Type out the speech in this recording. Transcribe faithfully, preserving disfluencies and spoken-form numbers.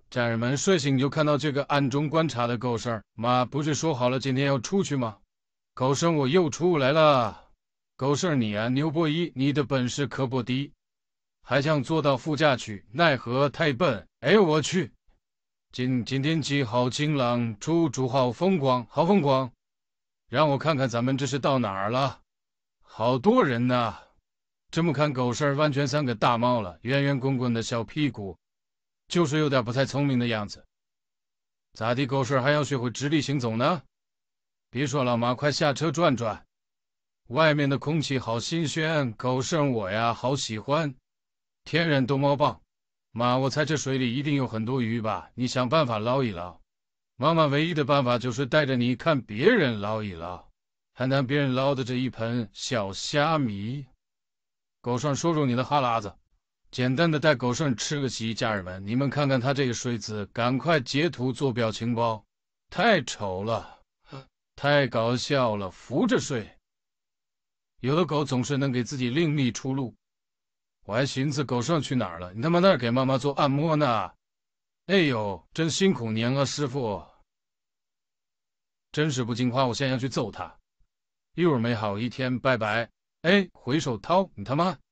家人们，睡醒就看到这个暗中观察的狗剩，妈不是说好了今天要出去吗？狗剩，我又出来了。狗剩你啊，牛波一，你的本事可不低，还想坐到副驾去，奈何太笨。哎呦我去！今今天气好晴朗，处处好风光，好风光。让我看看咱们这是到哪儿了？好多人呐！这么看，狗剩完全像个大猫了，圆圆滚滚的小屁股。就是有点不太聪明的样子。咋地，狗剩还要学会直立行走呢？别说了，妈，快下车转转。外面的空气好新鲜，狗剩我呀好喜欢。天然逗猫棒，妈，我猜这水里一定有很多鱼吧？你想办法捞一捞。妈妈唯一的办法就是带着你看别人捞一捞，看看别人捞的这一盆小虾米。狗剩，说说你的哈喇子。简单的带狗剩吃个席，家人们，你们看看他这个睡姿，赶快截图做表情包，太丑了，太搞笑了，扶着睡。有的狗总是能给自己另觅出路，我还寻思狗剩去哪儿了，你他妈那儿给妈妈做按摩呢？哎呦，真辛苦您了，师傅，真是不听话，我现在要去揍他。一会儿美好一天，拜拜。哎，回手掏，你他妈！